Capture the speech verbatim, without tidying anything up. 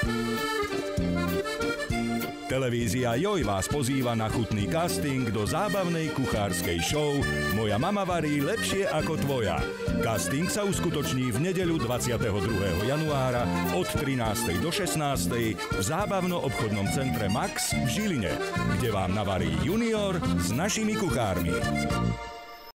Televízia Joj vás pozýva na chutný casting do zábavnej kuchárskej show Moja mama varí lepšie ako tvoja. Casting sa uskutoční v nedeľu dvadsiateho druhého januára od trinástej do šestnástej v zábavno-obchodnom centre Max v Žiline, kde vám navarí junior s našimi kuchármi.